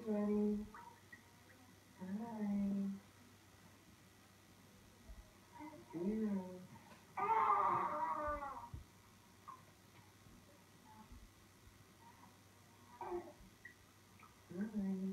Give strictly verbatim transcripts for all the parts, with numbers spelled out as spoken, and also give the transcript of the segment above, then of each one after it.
buddy. Hi. Zero. Hi.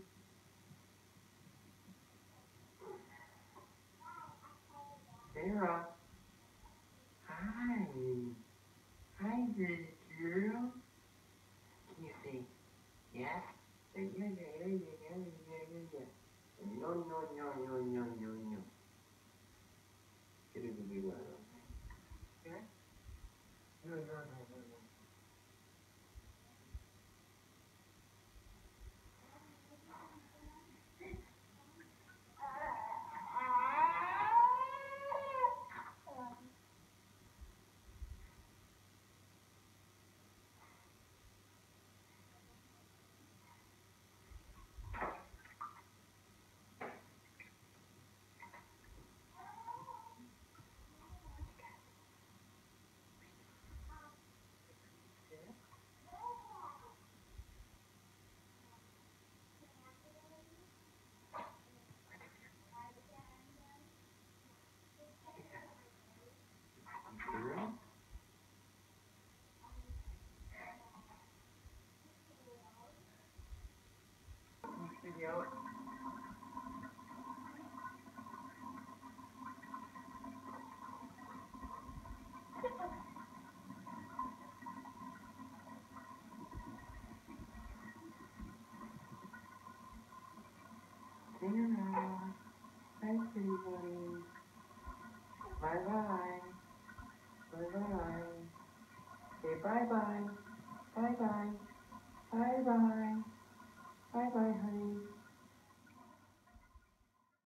Sarah. Hi. Hi, pretty girl. Can you say yes? Say yeah, yeah, yeah, yeah, yeah, yeah, yeah, yeah. No, no, no, no, no, no, no. Get it to be well. Okay? No, no, no, no, no. Girl? Video. Sarah. Hi, pretty buddy. Bye-bye. Bye-bye. Say bye-bye. Bye-bye. Bye-bye.